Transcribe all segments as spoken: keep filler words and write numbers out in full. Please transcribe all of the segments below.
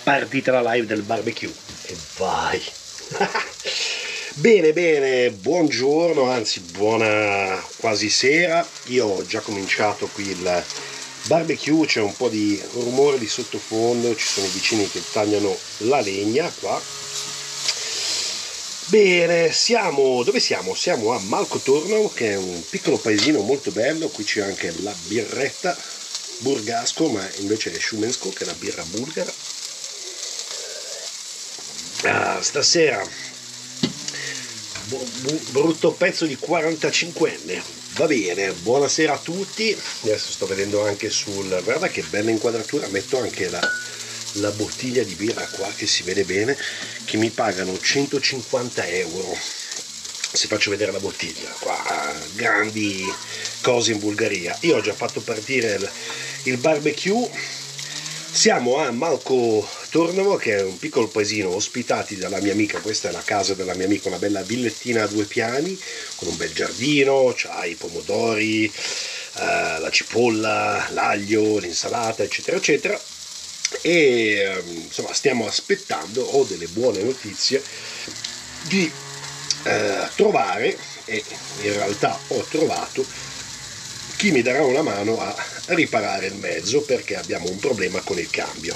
partita la live del barbecue e vai. Bene bene, buongiorno, anzi buona quasi sera. Io ho già cominciato qui il barbecue, c'è un po' di rumore di sottofondo, ci sono i vicini che tagliano la legna qua. Bene, siamo, dove siamo? Siamo a Malcotorno, che è un piccolo paesino molto bello. Qui c'è anche la birretta Burgasco, ma invece è Shumensko, che è la birra bulgara. Ah, stasera brutto pezzo di quarantacinquenne, va bene, buonasera a tutti. Adesso sto vedendo anche sul, guarda che bella inquadratura, metto anche la, la bottiglia di birra qua che si vede bene, che mi pagano centocinquanta euro se faccio vedere la bottiglia qua. Grandi cose in Bulgaria. Io ho già fatto partire il, il barbecue. Siamo a Malcotorno, che è un piccolo paesino, ospitati dalla mia amica. Questa è la casa della mia amica, una bella villettina a due piani con un bel giardino, c'ha i pomodori, eh, la cipolla, l'aglio, l'insalata, eccetera eccetera. E eh, insomma stiamo aspettando, ho delle buone notizie, di eh, trovare, e in realtà ho trovato chi mi darà una mano a riparare il mezzo, perché abbiamo un problema con il cambio.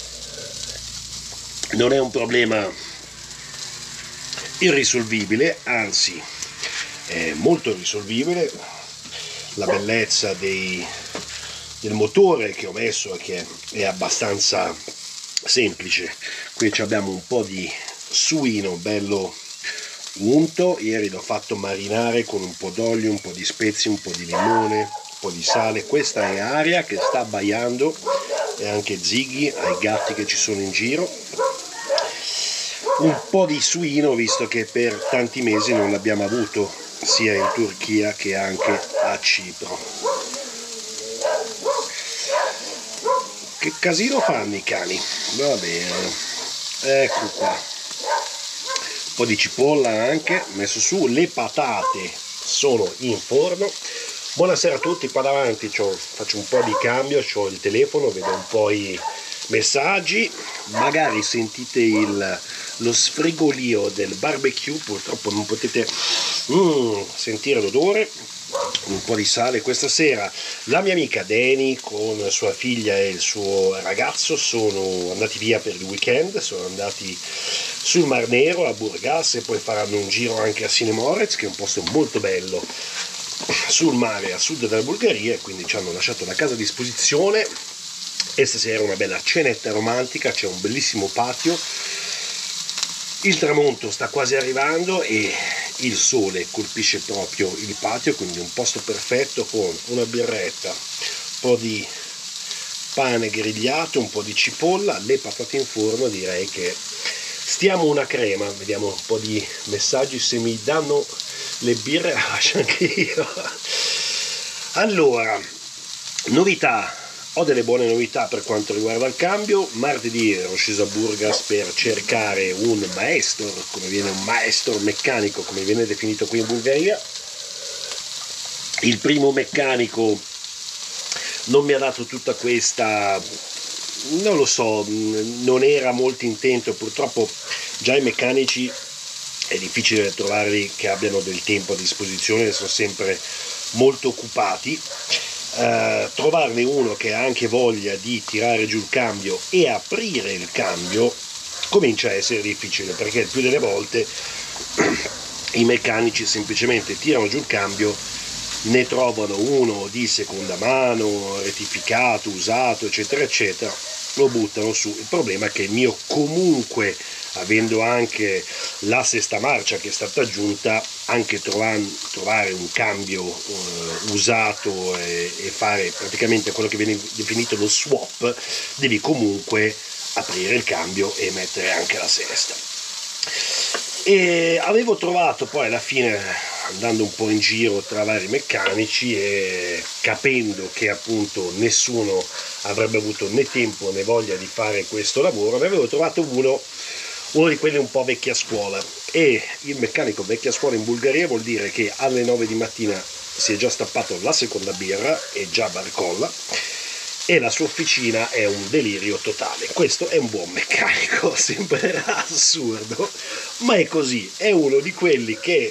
Non è un problema irrisolvibile, anzi è molto risolvibile. La bellezza dei, del motore che ho messo è che è abbastanza semplice. Qui abbiamo un po' di suino bello unto, ieri l'ho fatto marinare con un po' d'olio, un po' di spezie, un po' di limone, un po' di sale. Questa è Aria che sta abbaiando, e anche Ziggy ai gatti che ci sono in giro. Un po' di suino, visto che per tanti mesi non l'abbiamo avuto sia in Turchia che anche a Cipro. Che casino fanno i cani? Va bene, ecco qua. Un po' di cipolla anche messo su, le patate sono in forno. Buonasera a tutti, qua davanti faccio un po' di cambio, ho il telefono, vedo un po' i messaggi, magari sentite il, lo sfrigolio del barbecue, purtroppo non potete mm, sentire l'odore. Un po' di sale. Questa sera la mia amica Dani con sua figlia e il suo ragazzo sono andati via per il weekend, sono andati sul Mar Nero a Burgas e poi faranno un giro anche a Sinemorets, che è un posto molto bello sul mare a sud della Bulgaria, e quindi ci hanno lasciato la casa a disposizione. E stasera una bella cenetta romantica, c'è un bellissimo patio, il tramonto sta quasi arrivando e il sole colpisce proprio il patio, quindi un posto perfetto con una birretta, un po' di pane grigliato, un po' di cipolla, le patate in forno. Direi che stiamo una crema. Vediamo un po' di messaggi, se mi danno le birre lascio anche io. Allora, novità. Ho delle buone novità per quanto riguarda il cambio. Martedì ero sceso a Burgas per cercare un maestro, come viene un maestro meccanico, come viene definito qui in Bulgaria. Il primo meccanico non mi ha dato tutta questa, non lo so, non era molto intento. Purtroppo già i meccanici è difficile trovarli che abbiano del tempo a disposizione, sono sempre molto occupati. Uh, trovarne uno che ha anche voglia di tirare giù il cambio e aprire il cambio comincia a essere difficile, perché il più delle volte i meccanici semplicemente tirano giù il cambio, ne trovano uno di seconda mano, rettificato, usato, eccetera eccetera, lo buttano su. Il problema è che il mio, comunque, avendo anche la sesta marcia che è stata aggiunta, anche trovare, trovare un cambio uh, usato e, e fare praticamente quello che viene definito lo swap, devi comunque aprire il cambio e mettere anche la sesta. E avevo trovato poi alla fine, andando un po' in giro tra vari meccanici e capendo che appunto nessuno avrebbe avuto né tempo né voglia di fare questo lavoro, ne avevo trovato uno uno di quelli un po' vecchia scuola. E il meccanico vecchia scuola in Bulgaria vuol dire che alle nove di mattina si è già stappato la seconda birra e già barcolla, e la sua officina è un delirio totale. Questo è un buon meccanico, sembrerà assurdo, ma è così, è uno di quelli che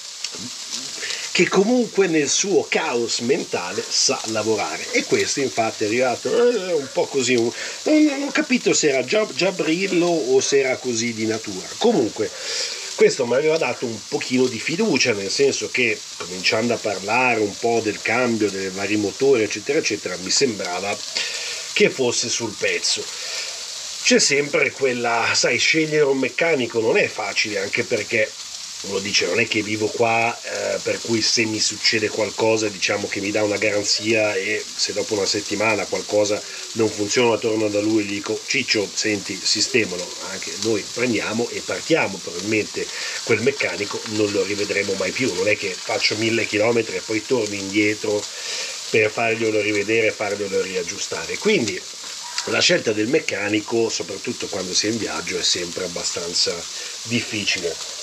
che comunque nel suo caos mentale sa lavorare, e questo infatti è arrivato eh, un po' così, un, non, non ho capito se era già, già Brillo o se era così di natura. Comunque questo mi aveva dato un pochino di fiducia, nel senso che cominciando a parlare un po' del cambio dei vari motori eccetera eccetera, mi sembrava che fosse sul pezzo. C'è sempre quella, sai, scegliere un meccanico non è facile, anche perché uno dice non è che vivo qua, eh, per cui se mi succede qualcosa diciamo che mi dà una garanzia, e se dopo una settimana qualcosa non funziona torno da lui e gli dico Ciccio senti sistemalo, anche noi prendiamo e partiamo, probabilmente quel meccanico non lo rivedremo mai più, non è che faccio mille chilometri e poi torno indietro per farglielo rivedere e farglielo riaggiustare. Quindi la scelta del meccanico, soprattutto quando si è in viaggio, è sempre abbastanza difficile.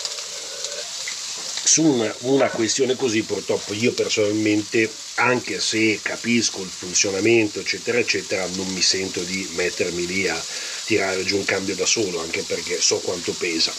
Su una, una questione così purtroppo io personalmente, anche se capisco il funzionamento eccetera eccetera, non mi sento di mettermi lì a tirare giù un cambio da solo, anche perché so quanto pesa.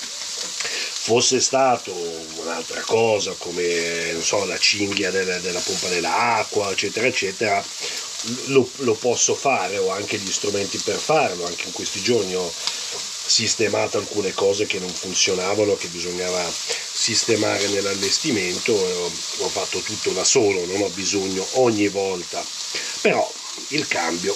Fosse stato un'altra cosa come non so la cinghia della, della pompa dell'acqua eccetera eccetera, lo, lo posso fare, ho anche gli strumenti per farlo, anche in questi giorni ho sistemato alcune cose che non funzionavano, che bisognava sistemare nell'allestimento, ho fatto tutto da solo, non ho bisogno ogni volta. Però il cambio,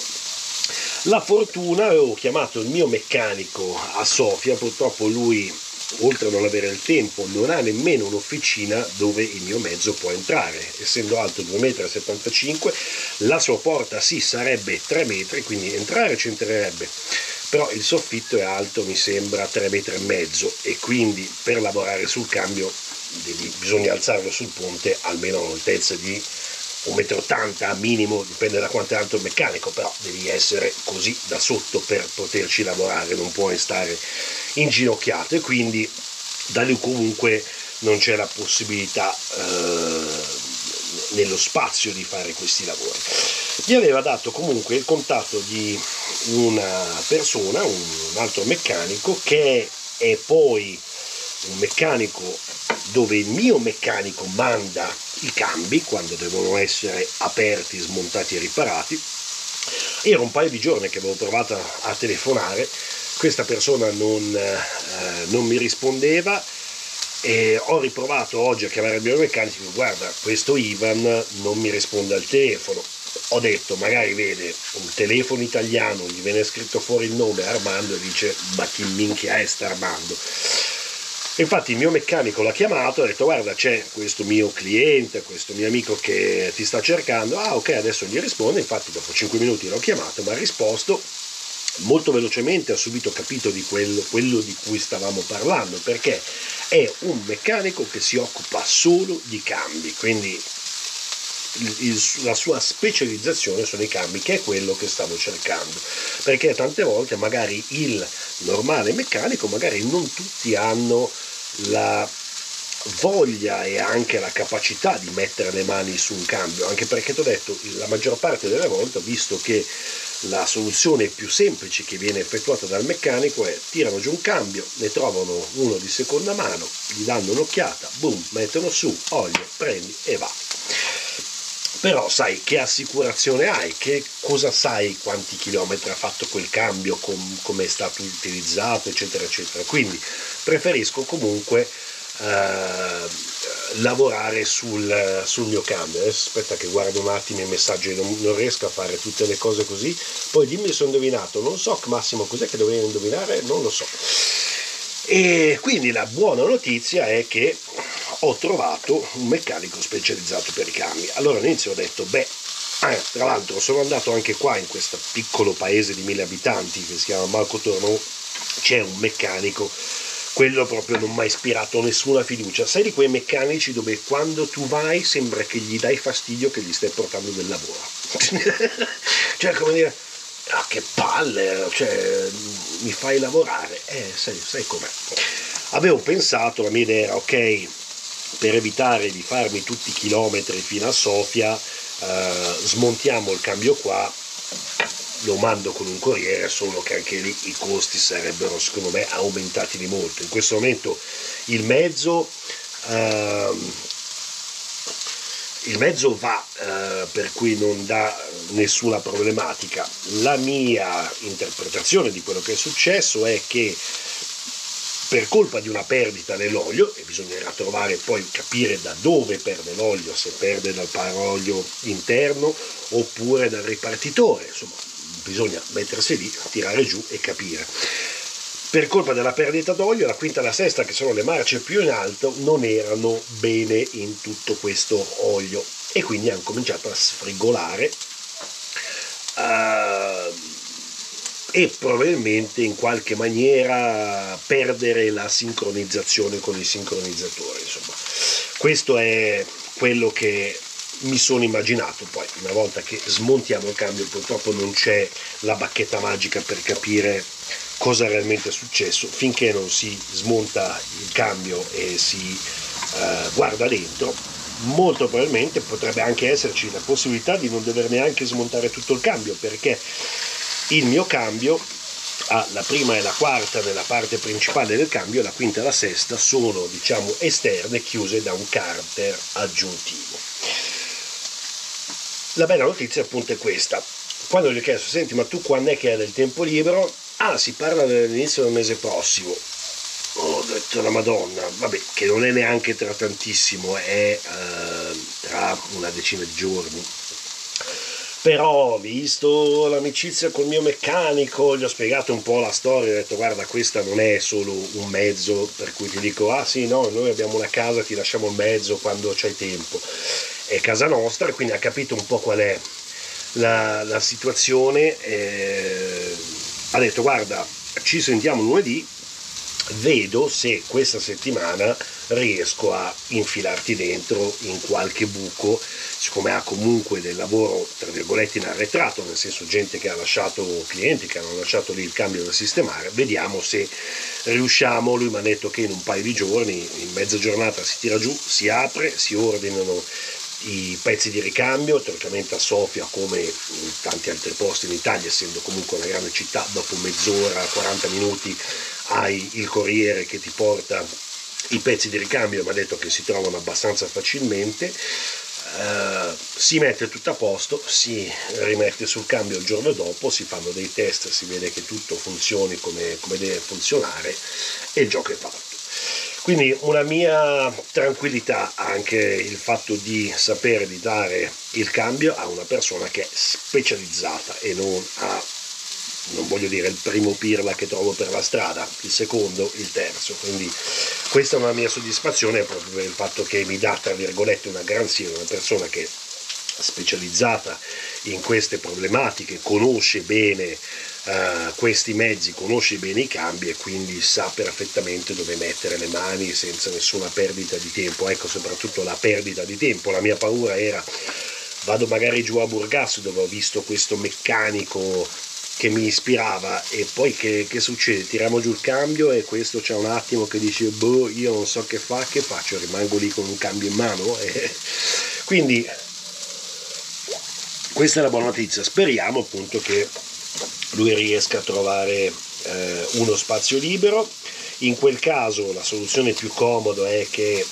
la fortuna, avevo chiamato il mio meccanico a Sofia, purtroppo lui, oltre a non avere il tempo, non ha nemmeno un'officina dove il mio mezzo può entrare, essendo alto due virgola settantacinque metri, la sua porta sì sarebbe tre metri, quindi entrare c'entrerebbe, però il soffitto è alto, mi sembra tre metri e mezzo, e quindi per lavorare sul cambio devi, bisogna alzarlo sul ponte almeno a un'altezza di un metro e ottanta minimo, dipende da quanto è alto il meccanico, però devi essere così da sotto per poterci lavorare, non puoi stare inginocchiato, e quindi da lì comunque non c'è la possibilità eh, nello spazio di fare questi lavori. Gli aveva dato comunque il contatto di una persona, un altro meccanico, che è poi un meccanico dove il mio meccanico manda i cambi quando devono essere aperti, smontati e riparati. Era un paio di giorni che avevo provato a telefonare, questa persona non, eh, non mi rispondeva, e ho riprovato oggi a chiamare il mio meccanico, guarda questo Ivan non mi risponde al telefono. Ho detto magari vede un telefono italiano, gli viene scritto fuori il nome Armando e dice ma chi minchia è sta Armando. Infatti il mio meccanico l'ha chiamato e ha detto guarda c'è questo mio cliente, questo mio amico che ti sta cercando. Ah ok, adesso gli risponde. Infatti dopo cinque minuti l'ho chiamato, mi ha risposto molto velocemente, ha subito capito di quello, quello di cui stavamo parlando, perché è un meccanico che si occupa solo di cambi, quindi il, il, la sua specializzazione sono i cambi, che è quello che stavo cercando, perché tante volte magari il normale meccanico, magari non tutti hanno la voglia e anche la capacità di mettere le mani su un cambio, anche perché ti ho detto la maggior parte delle volte ho visto che la soluzione più semplice che viene effettuata dal meccanico è tirano giù un cambio, ne trovano uno di seconda mano, gli danno un'occhiata, boom, mettono su, olio, prendi e va. Però sai che assicurazione hai, che cosa sai, quanti chilometri ha fatto quel cambio, com, come è stato utilizzato eccetera eccetera. Quindi preferisco comunque eh, lavorare sul, sul mio cambio. Adesso aspetta che guardo un attimo i messaggi, non, non riesco a fare tutte le cose così, poi dimmi se ho indovinato, non so Massimo cos'è che dovevo indovinare, non lo so. E quindi la buona notizia è che ho trovato un meccanico specializzato per i cambi. Allora all'inizio ho detto beh, ah, tra l'altro sono andato anche qua in questo piccolo paese di mille abitanti che si chiama Malcotorno, c'è un meccanico, quello proprio non mi ha ispirato nessuna fiducia, sai di quei meccanici dove quando tu vai sembra che gli dai fastidio che gli stai portando del lavoro. Cioè come dire, ah, che palle, cioè mi fai lavorare, eh sai, sai com'è. Avevo pensato, la mia idea era ok, per evitare di farmi tutti i chilometri fino a Sofia, eh, smontiamo il cambio qua lo mando con un corriere, solo che anche lì i costi sarebbero secondo me aumentati di molto. In questo momento il mezzo ehm, il mezzo va, eh, per cui non dà nessuna problematica. La mia interpretazione di quello che è successo è che per colpa di una perdita nell'olio, e bisognerà trovare poi, capire da dove perde l'olio, se perde dal paraolio interno oppure dal ripartitore, insomma bisogna mettersi lì, tirare giù e capire. Per colpa della perdita d'olio, la quinta e la sesta, che sono le marce più in alto, non erano bene in tutto questo olio e quindi hanno cominciato a sfrigolare uh, e probabilmente in qualche maniera perdere la sincronizzazione con il sincronizzatore. Insomma, questo è quello che mi sono immaginato. Poi una volta che smontiamo il cambio, purtroppo non c'è la bacchetta magica per capire cosa realmente è successo. Finché non si smonta il cambio e si uh, guarda dentro, molto probabilmente potrebbe anche esserci la possibilità di non dover neanche smontare tutto il cambio, perché il mio cambio ha la prima e la quarta nella parte principale del cambio, la quinta e la sesta sono, diciamo, esterne, chiuse da un carter aggiuntivo. La bella notizia appunto è questa: quando gli ho chiesto, senti, ma tu quando è che hai del tempo libero? Ah, si parla dell'inizio del mese prossimo. Ho detto, la Madonna, vabbè, che non è neanche tra tantissimo, è eh, tra una decina di giorni. Però, visto l'amicizia col mio meccanico, gli ho spiegato un po' la storia, ho detto, guarda, questa non è solo un mezzo per cui ti dico, ah sì, no, noi abbiamo una casa, ti lasciamo il mezzo quando c'hai tempo. È casa nostra, e quindi ha capito un po' qual è la, la situazione. Eh, ha detto, guarda, ci sentiamo lunedì, vedo se questa settimana riesco a infilarti dentro in qualche buco, siccome ha comunque del lavoro tra virgolette in arretrato, nel senso gente che ha lasciato, clienti che hanno lasciato lì il cambio da sistemare, vediamo se riusciamo. Lui mi ha detto che in un paio di giorni, in mezza giornata, si tira giù, si apre, si ordinano i pezzi di ricambio. Teoricamente a Sofia, come in tanti altri posti in Italia, essendo comunque una grande città, dopo mezz'ora, quaranta minuti hai il corriere che ti porta i pezzi di ricambio. Mi ha detto che si trovano abbastanza facilmente. Uh, si mette tutto a posto, si rimette sul cambio il giorno dopo, si fanno dei test, si vede che tutto funzioni come, come deve funzionare e il gioco è fatto. Quindi una mia tranquillità anche il fatto di sapere di dare il cambio a una persona che è specializzata e non a, non voglio dire il primo pirla che trovo per la strada, il secondo, il terzo. Quindi questa è una mia soddisfazione, proprio per il fatto che mi dà, tra virgolette, una garanzia, una persona che è specializzata in queste problematiche, conosce bene uh, questi mezzi, conosce bene i cambi e quindi sa perfettamente dove mettere le mani senza nessuna perdita di tempo. Ecco, soprattutto la perdita di tempo. La mia paura era, vado magari giù a Burgas dove ho visto questo meccanico che mi ispirava e poi che, che succede? Tiriamo giù il cambio e questo c'è un attimo che dice, boh, io non so che fa, che faccio, rimango lì con un cambio in mano. E quindi questa è la buona notizia. Speriamo appunto che lui riesca a trovare eh, uno spazio libero. In quel caso la soluzione più comoda è che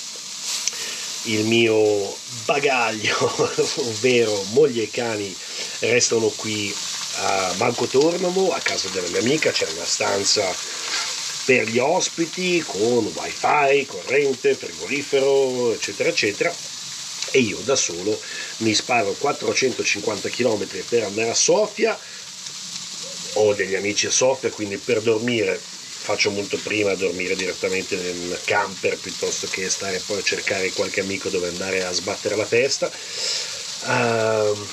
il mio bagaglio, ovvero moglie e cani, restano qui a Banco Tornomo, a casa della mia amica. C'è una stanza per gli ospiti con wifi, corrente, frigorifero, eccetera eccetera, e io da solo mi sparo quattrocentocinquanta chilometri per andare a Sofia. Ho degli amici a Sofia, quindi per dormire faccio molto prima dormire direttamente nel camper piuttosto che stare poi a cercare qualche amico dove andare a sbattere la testa. Uh,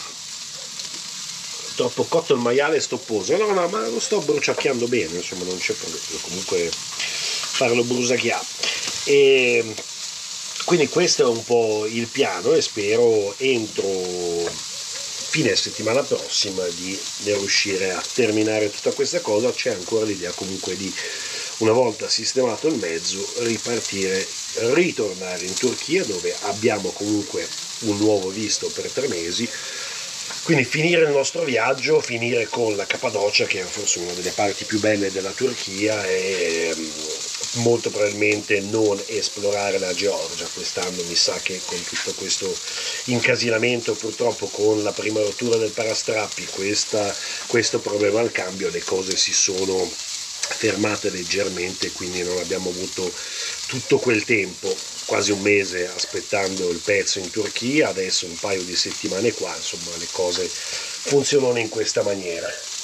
troppo cotto il maiale stopposo, no no, ma lo sto bruciacchiando bene, insomma non c'è problema, comunque farlo brusacchiare. E quindi questo è un po' il piano e spero entro fine settimana prossima di riuscire a terminare tutta questa cosa. C'è ancora l'idea comunque di, una volta sistemato il mezzo, ripartire, ritornare in Turchia, dove abbiamo comunque un nuovo visto per tre mesi, Quindi finire il nostro viaggio, finire con la Cappadocia, che è forse una delle parti più belle della Turchia, e molto probabilmente non esplorare la Georgia. Quest'anno mi sa che con tutto questo incasinamento, purtroppo con la prima rottura del parastrappi, questa, questo problema al cambio, le cose si sono fermate leggermente, quindi non abbiamo avuto tutto quel tempo, quasi un mese aspettando il pezzo in Turchia, adesso un paio di settimane qua, insomma le cose funzionano in questa maniera.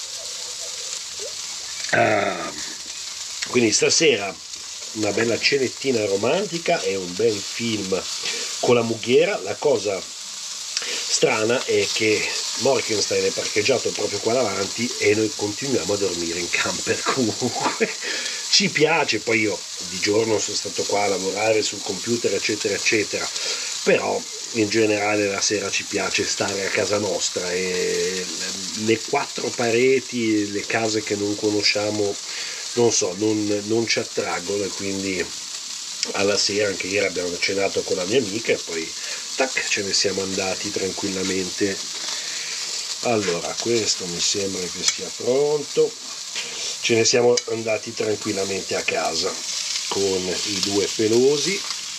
Ah, quindi stasera una bella cenettina romantica e un bel film con la mughiera. La cosa strana è che Morkenstein è parcheggiato proprio qua davanti e noi continuiamo a dormire in camper. Comunque ci piace, poi io di giorno sono stato qua a lavorare sul computer eccetera eccetera, però in generale la sera ci piace stare a casa nostra, e le quattro pareti, le case che non conosciamo, non so, non, non ci attraggono, e quindi alla sera, anche ieri abbiamo cenato con la mia amica e poi tac, ce ne siamo andati tranquillamente. Allora, questo mi sembra che sia pronto. Ce ne siamo andati tranquillamente a casa con i due pelosi.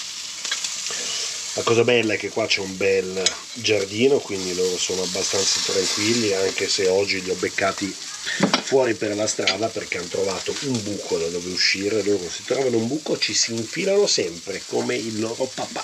La cosa bella è che qua c'è un bel giardino, quindi loro sono abbastanza tranquilli, anche se oggi li ho beccati fuori per la strada perché hanno trovato un buco da dove uscire. Loro si trovano un buco, ci si infilano sempre come il loro papà.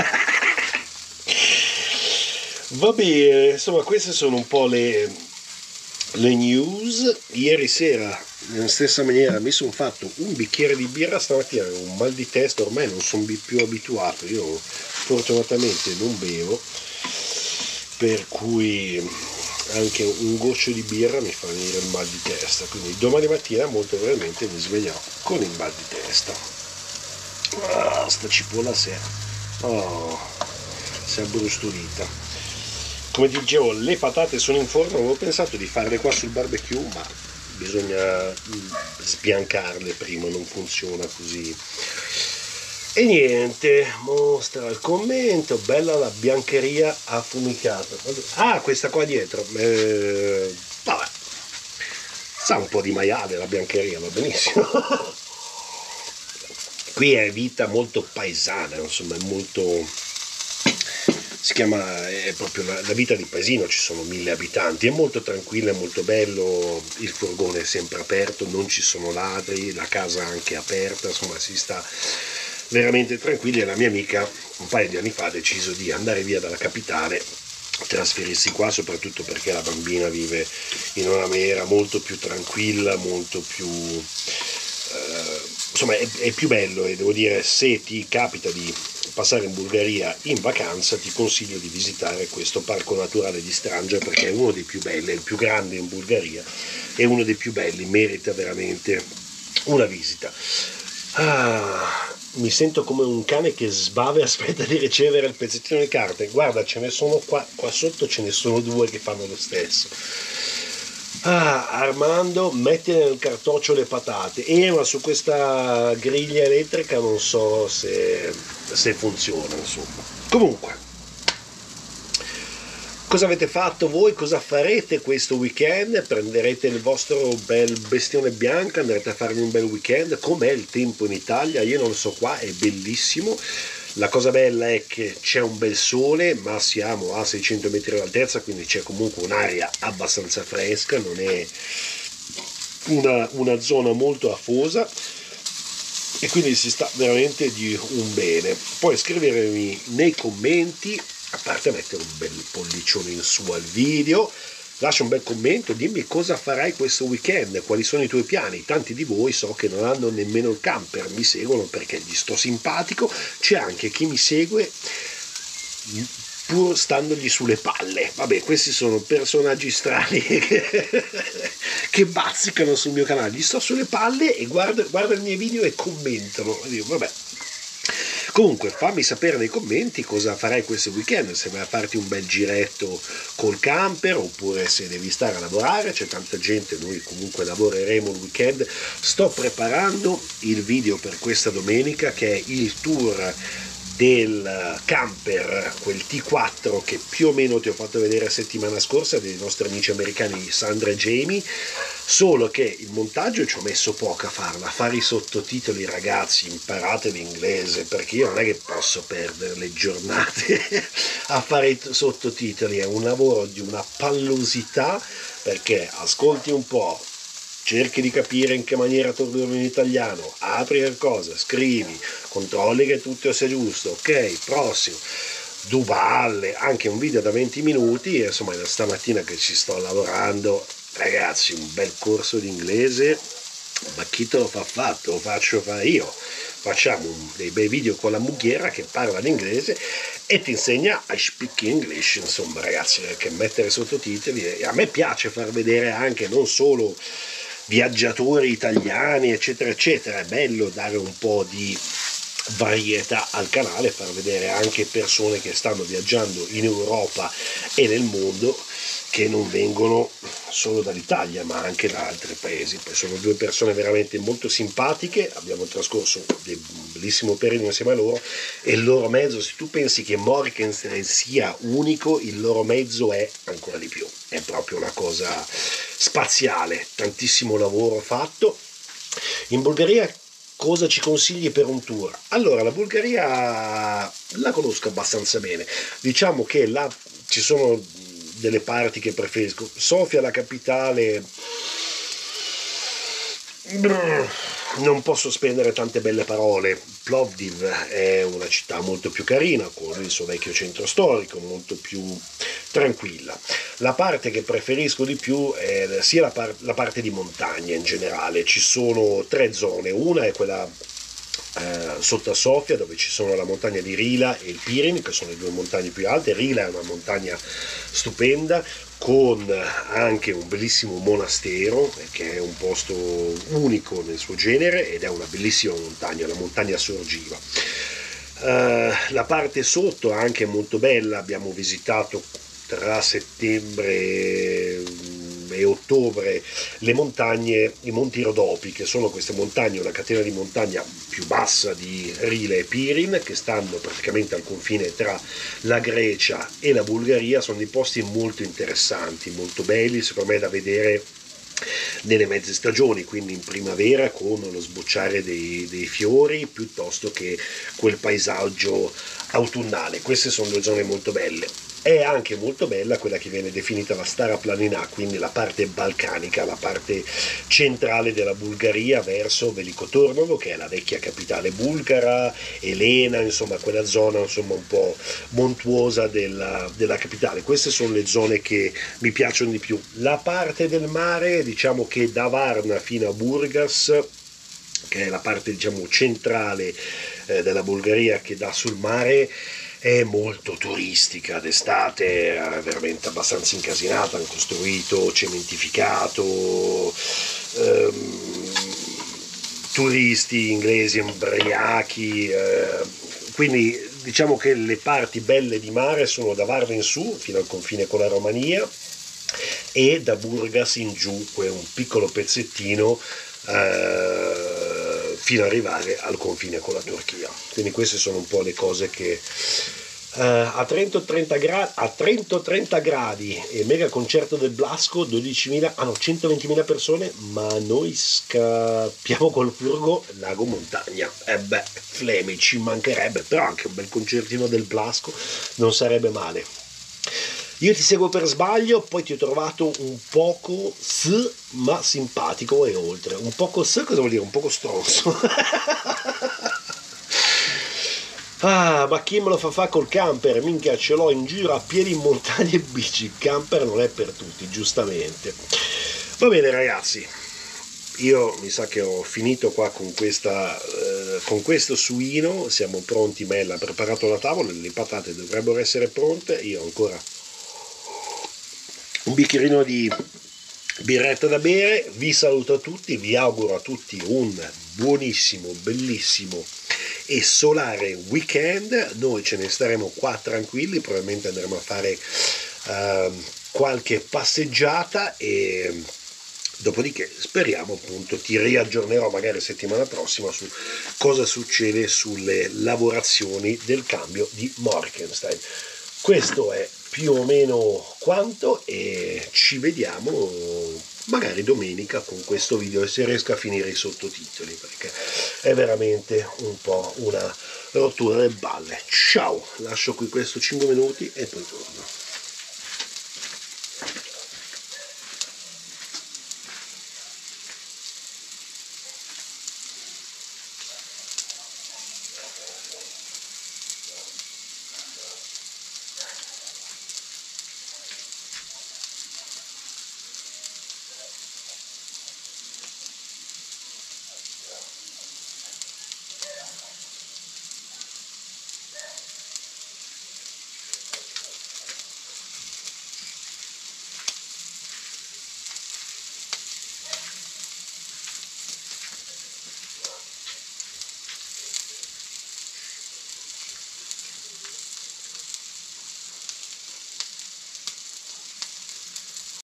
Va bene, insomma queste sono un po' le, le news. Ieri sera nella stessa maniera mi sono fatto un bicchiere di birra, stamattina avevo un mal di testa, ormai non sono più abituato, io fortunatamente non bevo, per cui anche un goccio di birra mi fa venire il mal di testa, quindi domani mattina molto probabilmente mi sveglierò con il mal di testa. Ah, sta cipolla si è, oh, si è abbrustolita. Come dicevo, le patate sono in forno, avevo pensato di farle qua sul barbecue, ma bisogna sbiancarle prima, non funziona così. E niente, mostra il commento, bella la biancheria affumicata. Ah, questa qua dietro, eh, vabbè, sa un po' di maiale la biancheria, va benissimo. Qui è vita molto paesana, insomma, è molto... si chiama, è proprio la, la vita di paesino, ci sono mille abitanti, è molto tranquillo, è molto bello, il furgone è sempre aperto, non ci sono ladri, la casa anche aperta, insomma si sta veramente tranquilli. E la mia amica un paio di anni fa ha deciso di andare via dalla capitale, trasferirsi qua, soprattutto perché la bambina vive in una maniera molto più tranquilla, molto più... Eh, insomma è, è più bello, e devo dire, se ti capita di passare in Bulgaria in vacanza ti consiglio di visitare questo parco naturale di Strangia, perché è uno dei più belli, è il più grande in Bulgaria, è uno dei più belli, merita veramente una visita. Ah, mi sento come un cane che sbava e aspetta di ricevere il pezzettino di carta. Guarda, ce ne sono qua, qua sotto ce ne sono due che fanno lo stesso. Ah, Armando, metti nel cartoccio le patate. Eh, ma su questa griglia elettrica non so se, se funziona, insomma. Comunque, cosa avete fatto voi? Cosa farete questo weekend? Prenderete il vostro bel bestione bianco, andrete a farvi un bel weekend? Com'è il tempo in Italia? Io non lo so, qua è bellissimo. La cosa bella è che c'è un bel sole, ma siamo a seicento metri d'altezza, quindi c'è comunque un'aria abbastanza fresca, non è una, una zona molto afosa, e quindi si sta veramente di un bene. Poi scrivermi nei commenti, a parte mettere un bel pollicione in su al video, lascia un bel commento, dimmi cosa farai questo weekend, quali sono i tuoi piani. Tanti di voi so che non hanno nemmeno il camper, mi seguono perché gli sto simpatico, c'è anche chi mi segue pur standogli sulle palle. Vabbè, questi sono personaggi strani che, che bazzicano sul mio canale, gli sto sulle palle e guarda, guarda i miei video e commentano. Vabbè. Comunque fammi sapere nei commenti cosa farai questo weekend, se vai a farti un bel giretto col camper oppure se devi stare a lavorare. C'è tanta gente, noi comunque lavoreremo il weekend. Sto preparando il video per questa domenica, che è il tour del camper, quel T quattro che più o meno ti ho fatto vedere settimana scorsa, dei nostri amici americani Sandra e Jamie, solo che il montaggio ci ho messo poco a farlo, a fare i sottotitoli. Ragazzi, imparate l'inglese, perché io non è che posso perdere le giornate a fare i sottotitoli, è un lavoro di una pallosità, perché ascolti un po', cerchi di capire in che maniera tradurlo in italiano, apri qualcosa, scrivi, controlli che tutto sia giusto, ok, prossimo, Duvalle, anche un video da venti minuti, e insomma stamattina che ci sto lavorando, ragazzi, un bel corso di inglese, ma chi te lo fa fatto? Lo faccio fare io. Facciamo dei bei video con la mughiera che parla l'inglese e ti insegna a speak English, insomma ragazzi, che mettere sottotitoli, a me piace far vedere anche non solo viaggiatori italiani eccetera eccetera, è bello dare un po' di varietà al canale, far vedere anche persone che stanno viaggiando in Europa e nel mondo, che non vengono solo dall'Italia ma anche da altri paesi. Poi sono due persone veramente molto simpatiche, abbiamo trascorso un bellissimo periodo insieme a loro, e il loro mezzo, se tu pensi che Morgenstern sia unico, il loro mezzo è ancora di più, è proprio una cosa spaziale, tantissimo lavoro fatto. In Bulgaria cosa ci consigli per un tour? Allora, la Bulgaria la conosco abbastanza bene, diciamo che là ci sono delle parti che preferisco. Sofia, la capitale, non posso spendere tante belle parole. Plovdiv è una città molto più carina, con il suo vecchio centro storico, molto più tranquilla. La parte che preferisco di più è sia la, par- la parte di montagna in generale. Ci sono tre zone, una è quella Eh, sotto a Sofia, dove ci sono la montagna di Rila e il Pirin, che sono le due montagne più alte. Rila è una montagna stupenda, con anche un bellissimo monastero, che è un posto unico nel suo genere, ed è una bellissima montagna, la montagna Sorgiva. Uh, la parte sotto è anche molto bella, abbiamo visitato tra settembre e ottobre le montagne, i Monti Rodopi, che sono queste montagne, una catena di montagna più bassa di Rila e Pirin, che stanno praticamente al confine tra la Grecia e la Bulgaria. Sono dei posti molto interessanti, molto belli, secondo me da vedere nelle mezze stagioni, quindi in primavera con lo sbocciare dei, dei fiori, piuttosto che quel paesaggio autunnale. Queste sono due zone molto belle. È anche molto bella quella che viene definita la Stara Planina, quindi la parte balcanica, la parte centrale della Bulgaria, verso Veliko Turnovo, che è la vecchia capitale bulgara, Elena, insomma quella zona insomma un po' montuosa della, della capitale. Queste sono le zone che mi piacciono di più. La parte del mare, diciamo che da Varna fino a Burgas, che è la parte diciamo centrale eh, della Bulgaria che dà sul mare, è molto turistica d'estate, è veramente abbastanza incasinata, hanno costruito, cementificato, ehm, turisti inglesi ubriachi, eh, quindi diciamo che le parti belle di mare sono da Varna in su fino al confine con la Romania, e da Burgas in giù, un piccolo pezzettino eh, fino ad arrivare al confine con la Turchia. Quindi queste sono un po' le cose che eh, a trenta trenta gradi, a trenta trenta gradi e mega concerto del Blasco, dodicimila, ah no, centoventimila persone, ma noi scappiamo col furgo lago montagna. E eh beh, flemme, ci mancherebbe, però anche un bel concertino del Blasco non sarebbe male. Io ti seguo per sbaglio, poi ti ho trovato un poco s, ma simpatico e oltre. Un poco s, cosa vuol dire? Un poco stronzo. Ah, ma chi me lo fa fare col camper? Minchia, ce l'ho in giro a piedi in montagna e bici. Il camper non è per tutti, giustamente. Va bene ragazzi, io mi sa che ho finito qua con, questa, eh, con questo suino. Siamo pronti, Mella ha preparato la tavola, le patate dovrebbero essere pronte. Io ancora un bicchierino di birretta da bere. Vi saluto a tutti, vi auguro a tutti un buonissimo, bellissimo e solare weekend. Noi ce ne staremo qua tranquilli, probabilmente andremo a fare uh, qualche passeggiata e Dopodiché speriamo, appunto, ti riaggiornerò magari settimana prossima su cosa succede sulle lavorazioni del cambio di Morkenstein. Questo è più o meno quanto, e ci vediamo magari domenica con questo video, e se riesco a finire i sottotitoli, perché è veramente un po' una rottura delle balle. Ciao, lascio qui questo cinque minuti e poi torno.